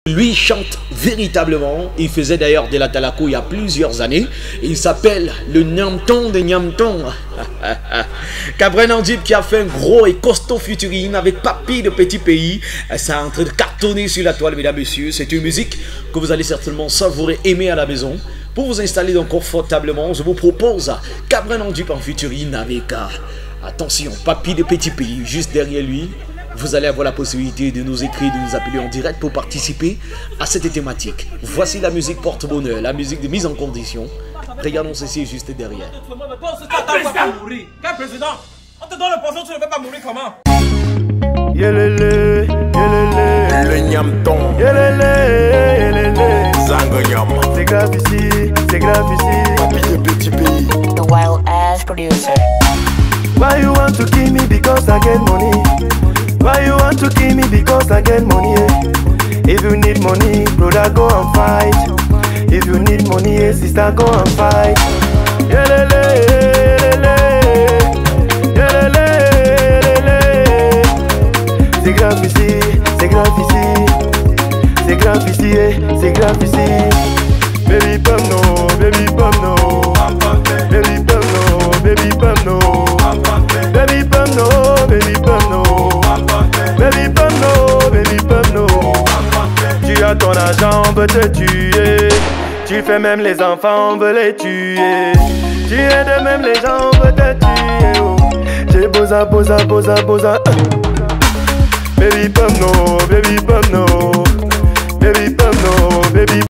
Lui chante véritablement, il faisait d'ailleurs de la talako il y a plusieurs années. Il s'appelle le Nyamton de Nyamton. Cabrel Nandip qui a fait un gros et costaud featuring avec Papy de Petit Pays. Ça est en train de cartonner sur la toile, mesdames et messieurs. C'est une musique que vous allez certainement savourer, aimer à la maison. Pour vous installer donc confortablement, je vous propose Cabrel Nandip en featuring avec, attention, Papy de Petit Pays juste derrière lui. Vous allez avoir la possibilité de nous écrire, de nous appeler en direct pour participer à cette thématique. Voici la musique porte-bonheur, la musique de mise en condition. Regardons ceci juste derrière. Quel président? On te donne le poison, tu ne veux pas mourir comment? Yelele, yelele, le Nyamton, yelele, yelele. Zangonyam, C'est grave ici, c'est grave ici. Papy de Petit Pays. The wild ass producer. Why you want to kill me because I get money? Why you want to kill me because I get money? If you need money, brother, go and fight. If you need money, sister, go and fight. Yelele, yelele, yelele, yelele. C'est grave ici, c'est grave ici. C'est grave ici, c'est grave ici. Baby pump no, baby pump no. Baby pump no, baby pump no. Baby pump no, baby pump no. Baby pump no, baby pump no. Tu as ton argent, on veut te tuer. Tu fais même les enfants, on veut les tuer. Tu aides même les gens, on veut te tuer. Oh. J'ai bosa, bosa, bosa, bosa. Baby pump no, baby pump no. Baby pump no, baby